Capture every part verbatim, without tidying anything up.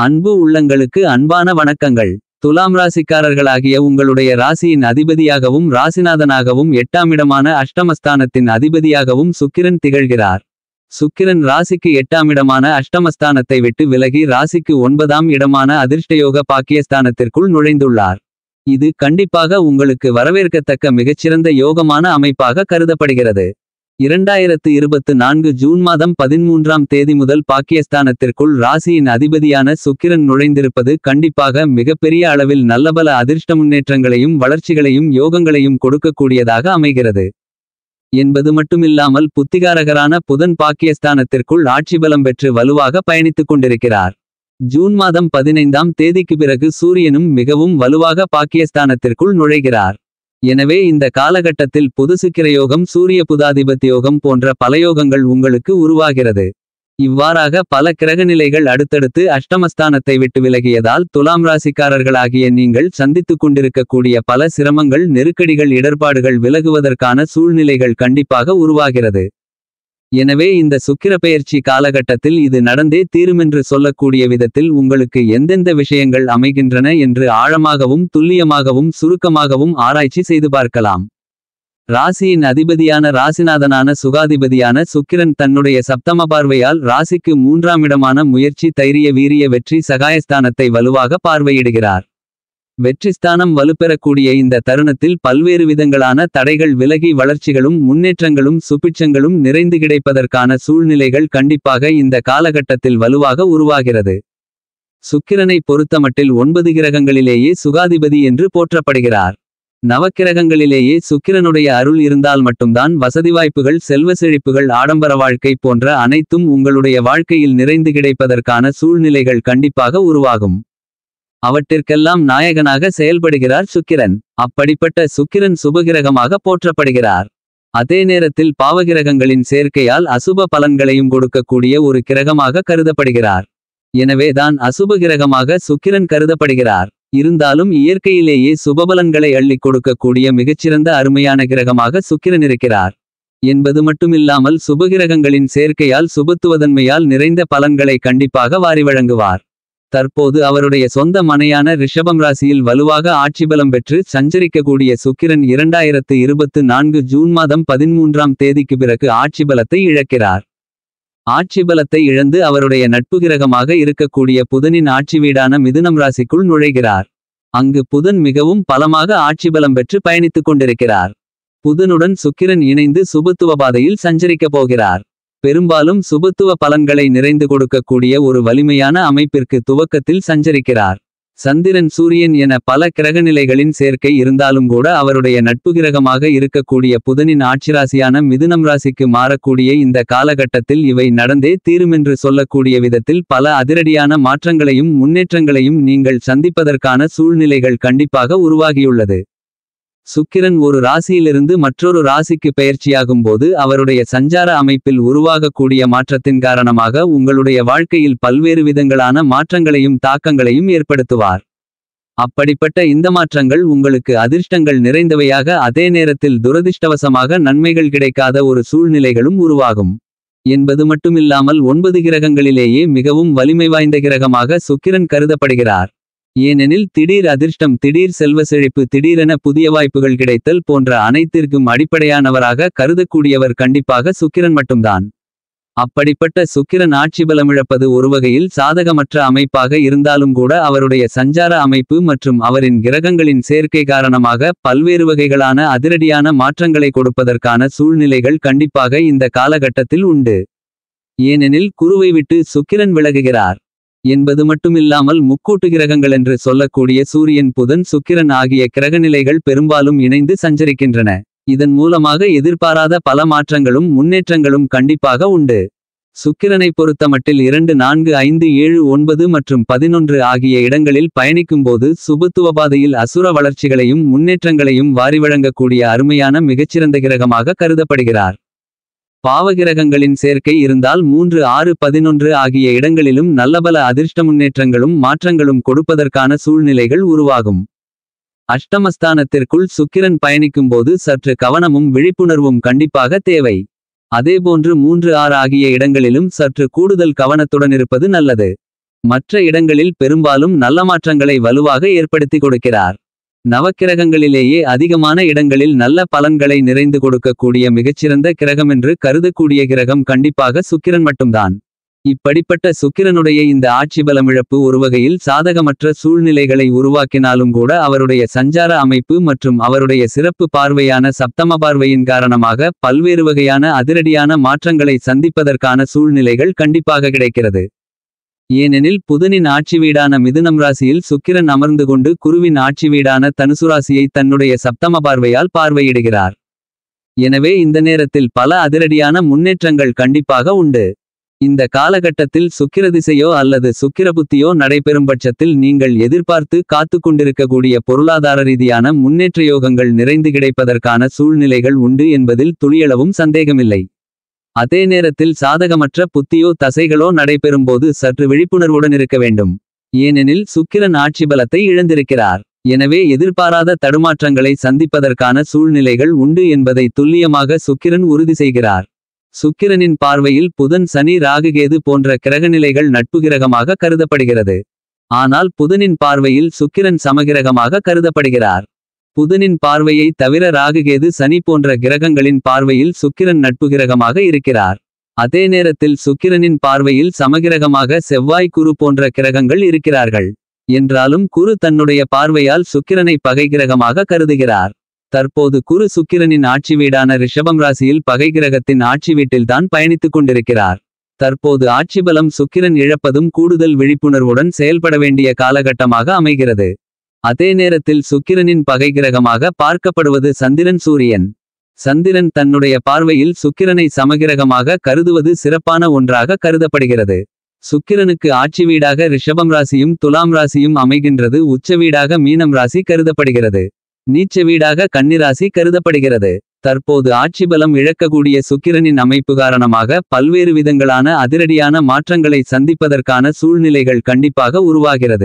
அன்பு உள்ளங்களுக்கு அன்பான வணக்கங்கள். துலாம் ராசிக்காரர்களாகிய உங்களுடைய ராசியின் அதிபதியாகவும் ராசிநாதனாகவும் எட்டாமிடமான அஷ்டமஸ்தானத்தின் அதிபதியாகவும் சுக்கிரன் திகழ்கிறார். சுக்கிரன் ராசிக்கு எட்டாமிடமான அஷ்டமஸ்தானத்தை விட்டு விலகி ராசிக்கு ஒன்பதாம் இடமான அதிர்ஷ்டயோக பாக்கியஸ்தானத்திற்குள் நுழைந்துள்ளார். இது கண்டிப்பாக உங்களுக்கு வரவேற்கத்தக்க மிகச்சிறந்த யோகமான அமைப்பாக கருதப்படுகிறது. இரண்டாயிரத்து இருபத்து நான்கு ஜூன் மாதம் பதிமூன்றாம் தேதி முதல் பாக்கியஸ்தானத்திற்குள் ராசியின் அதிபதியான சுக்கிரன் நுழைந்திருப்பது கண்டிப்பாக மிகப்பெரிய அளவில் நல்லபல அதிர்ஷ்ட முன்னேற்றங்களையும் வளர்ச்சிகளையும் யோகங்களையும் கொடுக்கக்கூடியதாக அமைகிறது என்பது மட்டுமில்லாமல் புத்திகாரகரான புதன் பாக்கியஸ்தானத்திற்குள் ஆட்சி பலம் பெற்று வலுவாக பயணித்துக் கொண்டிருக்கிறார். ஜூன் மாதம் பதினைந்தாம் தேதிக்கு பிறகு சூரியனும் மிகவும் வலுவாக பாக்கியஸ்தானத்திற்குள் நுழைகிறார். எனவே இந்த காலகட்டத்தில் புது சுக்கிரயோகம் சூரிய புதாதிபத்தியோகம் போன்ற பலயோகங்கள் உங்களுக்கு உருவாகிறது. இவ்வாறாக பல கிரகநிலைகள் அடுத்தடுத்து அஷ்டமஸ்தானத்தை விட்டு விலகியதால் துலாம் ராசிக்காரர்களாகிய நீங்கள் சந்தித்துக் கொண்டிருக்கக்கூடிய பல சிரமங்கள் நெருக்கடிகள் இடர்பாடுகள் விலகுவதற்கான சூழ்நிலைகள் கண்டிப்பாக உருவாகிறது. எனவே இந்த சுக்கிரப்பெயர்ச்சி காலகட்டத்தில் இது நடந்தே தீருமென்று சொல்லக்கூடிய விதத்தில் உங்களுக்கு எந்தெந்த விஷயங்கள் அமைகின்றன என்று ஆழமாகவும் துல்லியமாகவும் சுருக்கமாகவும் ஆராய்ச்சி செய்து பார்க்கலாம். ராசியின் அதிபதியான ராசிநாதனான சுகாதிபதியான சுக்கிரன் தன்னுடைய சப்தம பார்வையால் ராசிக்கு மூன்றாம் இடமான முயற்சி தைரிய வீரிய வெற்றி சகாயஸ்தானத்தை வலுவாக பார்வையிடுகிறார். வெற்றிஸ்தானம் வலுப்பெறக்கூடிய இந்த தருணத்தில் பல்வேறு விதங்களான தடைகள் விலகி வளர்ச்சிகளும் முன்னேற்றங்களும் சுபிட்சங்களும் நிறைந்து கிடைப்பதற்கான சூழ்நிலைகள் கண்டிப்பாக இந்த காலகட்டத்தில் வலுவாக உருவாகிறது. சுக்கிரனை பொறுத்தமட்டில் ஒன்பது கிரகங்களிலேயே சுகாதிபதி என்று போற்றப்படுகிறார். நவக்கிரகங்களிலேயே சுக்கிரனுடைய அருள் இருந்தால் மட்டும்தான் வசதி வாய்ப்புகள் செல்வ செழிப்புகள் ஆடம்பர வாழ்க்கை போன்ற அனைத்தும் உங்களுடைய வாழ்க்கையில் நிறைந்து கிடைப்பதற்கான சூழ்நிலைகள் கண்டிப்பாக உருவாகும். அவற்றிற்கெல்லாம் நாயகனாக செயல்படுகிறார் சுக்கிரன். அப்படிப்பட்ட சுக்கிரன் சுபகிரகமாக போற்றப்படுகிறார். அதே நேரத்தில் பாவகிரகங்களின் சேர்க்கையால் அசுப பலன்களையும் கொடுக்கக்கூடிய ஒரு கிரகமாக கருதப்படுகிறார். எனவேதான் அசுப கிரகமாக சுக்கிரன் கருதப்படுகிறார். இருந்தாலும் இயற்கையிலேயே சுபபலன்களை அள்ளிக் கொடுக்கக்கூடிய மிகச்சிறந்த அருமையான கிரகமாக சுக்கிரன் இருக்கிறார் என்பது மட்டுமில்லாமல் சுபகிரகங்களின் சேர்க்கையால் சுபத்துவதன்மையால் நிறைந்த பலன்களை கண்டிப்பாக வாரி வழங்குவார். தற்போது அவருடைய சொந்த மனையான ரிஷபம் ராசியில் வலுவாக ஆட்சிபலம் பெற்று சஞ்சரிக்கக்கூடிய சுக்கிரன் இரண்டாயிரத்து இருபத்து நான்கு ஜூன் மாதம் பதிமூன்றாம் தேதிக்கு பிறகு ஆட்சிபலத்தை இழக்கிறார். ஆட்சிபலத்தை இழந்து அவருடைய நட்பு கிரகமாக இருக்கக்கூடிய புதனின் ஆட்சி வீடான மிதுனம் ராசிக்குள் நுழைகிறார். அங்கு புதன் மிகவும் பலமாக ஆட்சிபலம் பெற்று பயணித்துக் கொண்டிருக்கிறார். புதனுடன் சுக்கிரன் இணைந்து சுபத்துவ பாதையில் சஞ்சரிக்கப் போகிறார். பெரும்பாலும் சுபத்துவ பலன்களை நிறைந்து கொடுக்கக்கூடிய ஒரு வலிமையான அமைப்பிற்கு துவக்கத்தில் சஞ்சரிக்கிறார். சந்திரன் சூரியன் என பல கிரகநிலைகளின் சேர்க்கை இருந்தாலும் கூட அவருடைய நட்பு கிரகமாக இருக்கக்கூடிய புதனின் ஆட்சிராசியான மிதுனம் ராசிக்கு மாறக்கூடிய இந்த காலகட்டத்தில் இவை நடந்தே தீருமென்று சொல்லக்கூடிய விதத்தில் பல அதிரடியான மாற்றங்களையும் முன்னேற்றங்களையும் நீங்கள் சந்திப்பதற்கான சூழ்நிலைகள் கண்டிப்பாக உருவாகியுள்ளது. சுக்கிரன் ஒரு ராசியிலிருந்து மற்றொரு ராசிக்கு பெயர்ச்சியாகும் போது அவருடைய சஞ்சார அமைப்பில் உருவாகக்கூடிய மாற்றத்தின் காரணமாக உங்களுடைய வாழ்க்கையில் பல்வேறு விதங்களான மாற்றங்களையும் தாக்கங்களையும் ஏற்படுத்துவார். அப்படிப்பட்ட இந்த மாற்றங்கள் உங்களுக்கு அதிர்ஷ்டங்கள் நிறைந்தவையாக அதே நேரத்தில் துரதிர்ஷ்டவசமாக நன்மைகள் கிடைக்காத ஒரு சூழ்நிலைகளும் உருவாகும் என்பது மட்டுமில்லாமல் ஒன்பது கிரகங்களிலேயே மிகவும் வலிமை வாய்ந்த கிரகமாக சுக்கிரன் கருதப்படுகிறார். ஏனெனில் திடீர் அதிர்ஷ்டம் திடீர் செல்வ செழிப்பு திடீரென புதிய வாய்ப்புகள் கிடைத்தல் போன்ற அனைத்திற்கும் அடிப்படையானவராக கருதக்கூடியவர் கண்டிப்பாக சுக்கிரன் மட்டும்தான். அப்படிப்பட்ட சுக்கிரன் ஆட்சிபலமிழப்பது ஒருவகையில் சாதகமற்ற அமைப்பாக இருந்தாலும் கூட அவருடைய சஞ்சார அமைப்பு மற்றும் அவரின் கிரகங்களின் சேர்க்கை காரணமாக பல்வேறு வகைகளான அதிரடியான மாற்றங்களை கொடுப்பதற்கான சூழ்நிலைகள் கண்டிப்பாக இந்த காலகட்டத்தில் உண்டு. ஏனெனில் குருவை விட்டு சுக்கிரன் விலகுகிறார் என்பது மட்டுமில்லாமல் முக்கூட்டு கிரகங்கள் என்று சொல்லக்கூடிய சூரியன் புதன் சுக்கிரன் ஆகிய கிரகநிலைகள் பெரும்பாலும் இணைந்து சஞ்சரிக்கின்றன. இதன் மூலமாக எதிர்பாராத பல மாற்றங்களும் முன்னேற்றங்களும் கண்டிப்பாக உண்டு. சுக்கிரனை பொறுத்தமட்டில் இரண்டு நான்கு ஐந்து ஏழு ஒன்பது மற்றும் பதினொன்று ஆகிய இடங்களில் பயணிக்கும்போது சுபத்துவபாதையில் அசுர வளர்ச்சிகளையும் முன்னேற்றங்களையும் வாரி வழங்கக்கூடிய அருமையான மிகச்சிறந்த கிரகமாக கருதப்படுகிறார். பாவகிரகங்களின் சேர்க்கை இருந்தால் மூன்று ஆறு பதினொன்று ஆகிய இடங்களிலும் நல்லபல அதிர்ஷ்ட முன்னேற்றங்களும் மாற்றங்களும் கொடுப்பதற்கான சூழ்நிலைகள் உருவாகும். அஷ்டமஸ்தானத்திற்குள் சுக்கிரன் பயணிக்கும்போது சற்று கவனமும் விழிப்புணர்வும் கண்டிப்பாக தேவை. அதேபோன்று மூன்று ஆறு ஆகிய இடங்களிலும் சற்று கூடுதல் கவனத்துடன் இருப்பது நல்லது. மற்ற இடங்களில் பெரும்பாலும் நல்ல மாற்றங்களை வலுவாக ஏற்படுத்தி கொடுக்கிறார். நவக்கிரகங்களிலேயே அதிகமான இடங்களில் நல்ல பலன்களை நிறைந்து கொடுக்கக்கூடிய மிகச்சிறந்த கிரகமென்று கருதக்கூடிய கிரகம் கண்டிப்பாக சுக்கிரன் மட்டும்தான். இப்படிப்பட்ட சுக்கிரனுடைய இந்த ஆட்சிபலமிழப்பு ஒருவகையில் சாதகமற்ற சூழ்நிலைகளை உருவாக்கினாலும் கூட அவருடைய சஞ்சார அமைப்பு மற்றும் அவருடைய சிறப்பு பார்வையான சப்தம பார்வையின் காரணமாக பல்வேறு வகையான அதிரடியான மாற்றங்களை சந்திப்பதற்கான சூழ்நிலைகள் கண்டிப்பாக கிடைக்கிறது. ஏனெனில் புதனின் ஆட்சி வீடான மிதுனம் ராசியில் சுக்கிரன் அமர்ந்து கொண்டு குருவின் ஆட்சி வீடான தனுசு ராசியை தன்னுடைய சப்தம பார்வையால் பார்வையிடுகிறார். எனவே இந்த நேரத்தில் பல அதிரடியான முன்னேற்றங்கள் கண்டிப்பாக உண்டு. இந்த காலகட்டத்தில் சுக்கிர திசையோ அல்லது சுக்கிர புத்தியோ நடைபெறும் பட்சத்தில் நீங்கள் எதிர்பார்த்து காத்து கொண்டிருக்கக்கூடிய பொருளாதார ரீதியான முன்னேற்ற யோகங்கள் நிறைந்து கிடைப்பதற்கான சூழ்நிலைகள் உண்டு என்பதில் துளியளவும் சந்தேகமில்லை. அதே நேரத்தில் சாதகமற்ற புத்தியோ தசைகளோ நடைபெறும்போது சற்று விழிப்புணர்வுடன் இருக்க வேண்டும். ஏனெனில் சுக்கிரன் ஆட்சி பலத்தை இழந்திருக்கிறார். எனவே எதிர்பாராத தடுமாற்றங்களை சந்திப்பதற்கான சூழ்நிலைகள் உண்டு என்பதை துல்லியமாக சுக்கிரன் உறுதி செய்கிறார். சுக்கிரனின் பார்வையில் புதன் சனி ராகுகேது போன்ற கிரகநிலைகள் நட்பு கிரகமாக கருதப்படுகிறது. ஆனால் புதனின் பார்வையில் சுக்கிரன் சமகிரகமாக கருதப்படுகிறார். புதனின் பார்வையை தவிர ராகுகேது சனி போன்ற கிரகங்களின் பார்வையில் சுக்கிரன் நட்பு கிரகமாக இருக்கிறார். அதே நேரத்தில் சுக்கிரனின் பார்வையில் சமகிரகமாக செவ்வாய் குரு போன்ற கிரகங்கள் இருக்கிறார்கள். என்றாலும் குரு தன்னுடைய பார்வையால் சுக்கிரனை பகை கிரகமாக கருதுகிறார். தற்போது குரு சுக்கிரனின் ஆட்சி வீடான ரிஷபம் ராசியில் பகை கிரகத்தின் ஆட்சி வீட்டில்தான் பயணித்துக் கொண்டிருக்கிறார். தற்போது ஆட்சிபலம் சுக்கிரன் இழப்பதும் கூடுதல் விழிப்புணர்வுடன் செயல்பட வேண்டிய காலகட்டமாக அமைகிறது. அதே நேரத்தில் சுக்கிரனின் பகை கிரகமாக பார்க்கப்படுவது சந்திரன் சூரியன். சந்திரன் தன்னுடைய பார்வையில் சுக்கிரனை சமகிரகமாக கருதுவது சிறப்பான ஒன்றாக கருதப்படுகிறது. சுக்கிரனுக்கு ஆட்சி வீடாக ரிஷபம் ராசியும் துலாம் ராசியும் அமைகின்றது. உச்ச வீடாக மீனம் ராசி கருதப்படுகிறது. நீச்ச வீடாக கன்னிராசி கருதப்படுகிறது. தற்போது ஆட்சி பலம் இழக்கக்கூடிய சுக்கிரனின் அமைப்பு காரணமாக பல்வேறு விதங்களான அதிரடியான மாற்றங்களை சந்திப்பதற்கான சூழ்நிலைகள் கண்டிப்பாக உருவாகிறது.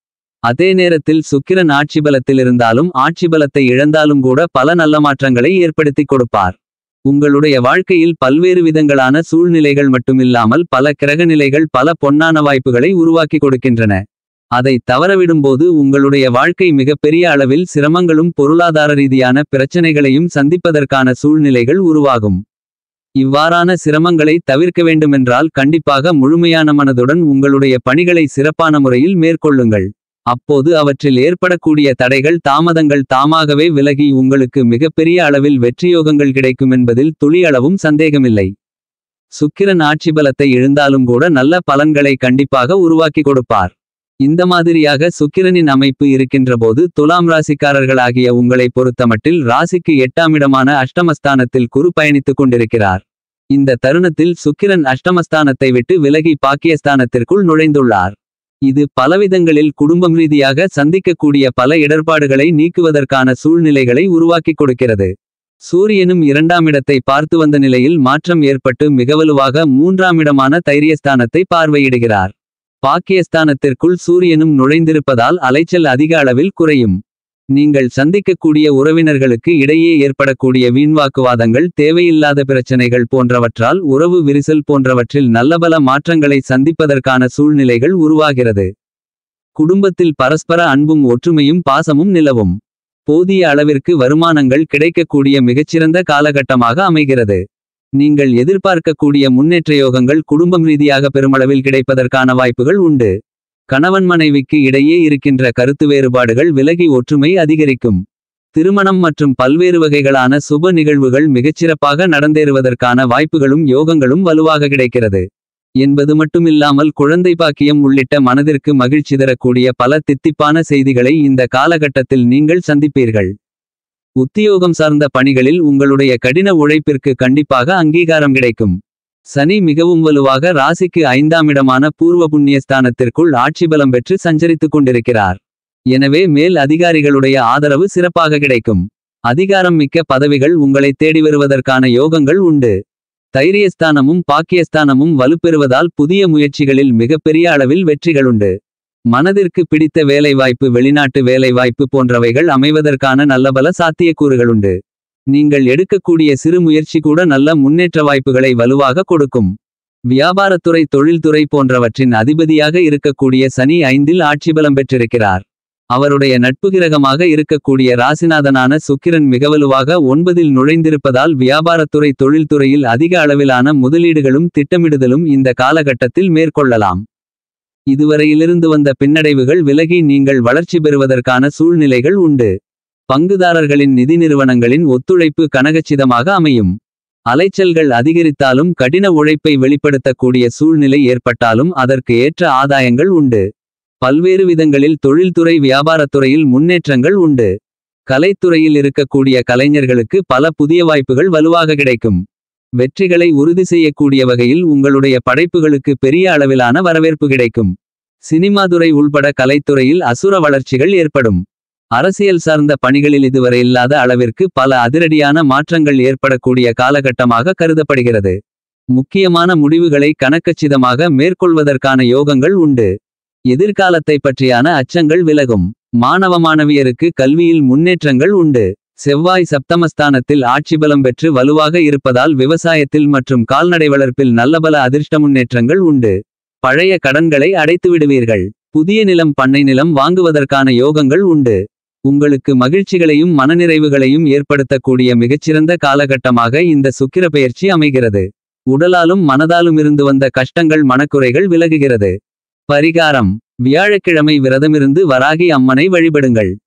அதே நேரத்தில் சுக்கிரன் ஆட்சி பலத்தில் இருந்தாலும் ஆட்சி பலத்தை இழந்தாலும் கூட பல நல்ல மாற்றங்களை ஏற்படுத்தி கொடுப்பார். உங்களுடைய வாழ்க்கையில் பல்வேறு விதங்களான சூழ்நிலைகள் மட்டுமில்லாமல் பல கிரகநிலைகள் பல பொன்னான வாய்ப்புகளை உருவாக்கி கொடுக்கின்றன. அதை தவறவிடும்போது உங்களுடைய வாழ்க்கை மிகப்பெரிய அளவில் சிரமங்களும் பொருளாதார ரீதியான பிரச்சனைகளையும் சந்திப்பதற்கான சூழ்நிலைகள் உருவாகும். இவ்வாறான சிரமங்களை தவிர்க்க வேண்டுமென்றால் கண்டிப்பாக முழுமையான மனதுடன் உங்களுடைய பணிகளை சிறப்பான முறையில் மேற்கொள்ளுங்கள். அப்போது அவற்றில் ஏற்படக்கூடிய தடைகள் தாமதங்கள் தாமாகவே விலகி உங்களுக்கு மிகப்பெரிய அளவில் வெற்றியோகங்கள் கிடைக்கும் என்பதில் துளியளவும் சந்தேகமில்லை. சுக்கிரன் ஆட்சி பலத்தை இழந்தாலும் கூட நல்ல பலன்களை கண்டிப்பாக உருவாக்கி கொடுப்பார். இந்த மாதிரியாக சுக்கிரனின் அமைப்பு இருக்கின்றபோது துலாம் ராசிக்காரர்களாகிய உங்களை பொறுத்தமட்டில் ராசிக்கு எட்டாம் இடமான அஷ்டமஸ்தானத்தில் குரு பயணித்துக் கொண்டிருக்கிறார். இந்த தருணத்தில் சுக்கிரன் அஷ்டமஸ்தானத்தை விட்டு விலகி பாக்கியஸ்தானத்திற்குள் நுழைந்துள்ளார். இது பலவிதங்களில் குடும்பம் ரீதியாக சந்திக்கக்கூடிய பல இடர்பாடுகளை நீக்குவதற்கான சூழ்நிலைகளை உருவாக்கி கொடுக்கிறது. சூரியனும் இரண்டாம் இடத்தை பார்த்து வந்த நிலையில் மாற்றம் ஏற்பட்டு மிகவலுவாக மூன்றாம் இடமான தைரியஸ்தானத்தை பார்வையிடுகிறார். பாக்கியஸ்தானத்திற்குள் சூரியனும் நுழைந்திருப்பதால் அலைச்சல் அதிக அளவில் குறையும். நீங்கள் சந்திக்கக்கூடிய உறவினர்களுக்கு இடையே ஏற்படக்கூடிய வீண்வாக்குவாதங்கள் தேவையில்லாத பிரச்சனைகள் போன்றவற்றால் உறவு விரிசல் போன்றவற்றில் நல்லபல மாற்றங்களை சந்திப்பதற்கான சூழ்நிலைகள் உருவாகிறது. குடும்பத்தில் பரஸ்பர அன்பும் ஒற்றுமையும் பாசமும் நிலவும். போதிய அளவிற்கு வருமானங்கள் கிடைக்கக்கூடிய மிகச்சிறந்த காலகட்டமாக அமைகிறது. நீங்கள் எதிர்பார்க்கக்கூடிய முன்னேற்ற யோகங்கள் குடும்பம் ரீதியாக பெருமளவில் கிடைப்பதற்கான வாய்ப்புகள் உண்டு. கணவன் மனைவிக்கு இடையே இருக்கின்ற கருத்து வேறுபாடுகள் விலகி ஒற்றுமை அதிகரிக்கும். திருமணம் மற்றும் பல்வேறு வகைகளான சுப நிகழ்வுகள் மிகச்சிறப்பாக நடந்தேறுவதற்கான வாய்ப்புகளும் யோகங்களும் வலுவாக கிடைக்கிறது என்பது மட்டுமில்லாமல் குழந்தை பாக்கியம் உள்ளிட்ட மனதிற்கு மகிழ்ச்சி தரக்கூடிய பல தித்திப்பான செய்திகளை இந்த காலகட்டத்தில் நீங்கள் சந்திப்பீர்கள். உத்தியோகம் சார்ந்த பணிகளில் உங்களுடைய கடின உழைப்பிற்கு கண்டிப்பாக அங்கீகாரம் கிடைக்கும். சனி மிகவும் வலுவாக ராசிக்கு ஐந்தாம் இடமான பூர்வ புண்ணியஸ்தானத்திற்குள் ஆட்சி பலம் பெற்று சஞ்சரித்துக் கொண்டிருக்கிறார். எனவே மேல் அதிகாரிகளுடைய ஆதரவு சிறப்பாக கிடைக்கும். அதிகாரம் மிக்க பதவிகள் உங்களை தேடி வருவதற்கான யோகங்கள் உண்டு. தைரியஸ்தானமும் பாக்கியஸ்தானமும் வலுப்பெறுவதால் புதிய முயற்சிகளில் மிகப்பெரிய அளவில் வெற்றிகளுண்டு. மனதிற்கு பிடித்த வேலைவாய்ப்பு வெளிநாட்டு வேலைவாய்ப்பு போன்றவைகள் அமைவதற்கான நல்லபல சாத்தியக்கூறுகளுண்டு. நீங்கள் எடுக்கக்கூடிய சிறு முயற்சி கூட நல்ல முன்னேற்ற வாய்ப்புகளை வலுவாக கொடுக்கும். வியாபாரத்துறை தொழில்துறை போன்றவற்றின் அதிபதியாக இருக்கக்கூடிய சனி ஐந்தில் ஆட்சிபலம் பெற்றிருக்கிறார். அவருடைய நட்பு கிரகமாக இருக்கக்கூடிய ராசிநாதனான சுக்கிரன் மிகவலுவாக ஒன்பதில் நுழைந்திருப்பதால் வியாபாரத்துறை தொழில்துறையில் அதிக அளவிலான முதலீடுகளும் திட்டமிடுதலும் இந்த காலகட்டத்தில் மேற்கொள்ளலாம். இதுவரையிலிருந்து வந்த பின்னடைவுகள் விலகி நீங்கள் வளர்ச்சி பெறுவதற்கான சூழ்நிலைகள் உண்டு. பங்குதாரர்களின் நிதி நிறுவனங்களின் ஒத்துழைப்பு கனகச்சிதமாக அமையும். அலைச்சல்கள் அதிகரித்தாலும் கடின உழைப்பை வெளிப்படுத்தக்கூடிய சூழ்நிலை ஏற்பட்டாலும் அதற்கு ஏற்ற ஆதாயங்கள் உண்டு. பல்வேறு விதங்களில் தொழில்துறை வியாபாரத்துறையில் முன்னேற்றங்கள் உண்டு. கலைத்துறையில் இருக்கக்கூடிய கலைஞர்களுக்கு பல புதிய வாய்ப்புகள் வலுவாக கிடைக்கும். வெற்றிகளை உறுதி செய்யக்கூடிய வகையில் உங்களுடைய படைப்புகளுக்கு பெரிய அளவிலான வரவேற்பு கிடைக்கும். சினிமாதுறை உள்பட கலைத்துறையில் அசுர வளர்ச்சிகள் ஏற்படும். அரசியல் சார்ந்த பணிகளில் இதுவரை இல்லாத அளவிற்கு பல அதிரடியான மாற்றங்கள் ஏற்படக்கூடிய காலகட்டமாக கருதப்படுகிறது. முக்கியமான முடிவுகளை கணக்கச்சிதமாக மேற்கொள்வதற்கான யோகங்கள் உண்டு. எதிர்காலத்தை பற்றியான அச்சங்கள் விலகும். மாணவ மாணவியருக்கு கல்வியில் முன்னேற்றங்கள் உண்டு. செவ்வாய் சப்தமஸ்தானத்தில் ஆட்சிபலம் பெற்று வலுவாக இருப்பதால் விவசாயத்தில் மற்றும் கால்நடை வளர்ப்பில் நல்லபல அதிர்ஷ்ட முன்னேற்றங்கள் உண்டு. பழைய கடன்களை அடைத்து விடுவீர்கள். புதிய நிலம் பண்ணை நிலம் வாங்குவதற்கான யோகங்கள் உண்டு. உங்களுக்கு மகிழ்ச்சிகளையும் மனநிறைவுகளையும் ஏற்படுத்தக்கூடிய மிகச்சிறந்த காலகட்டமாக இந்த சுக்கிர பெயர்ச்சி அமைகிறது. உடலாலும் மனதாலுமிருந்து வந்த கஷ்டங்கள் மனக்குறைகள் விலகுகிறது. பரிகாரம்: வியாழக்கிழமை விரதமிருந்து வராகி அம்மனை வழிபடுங்கள்.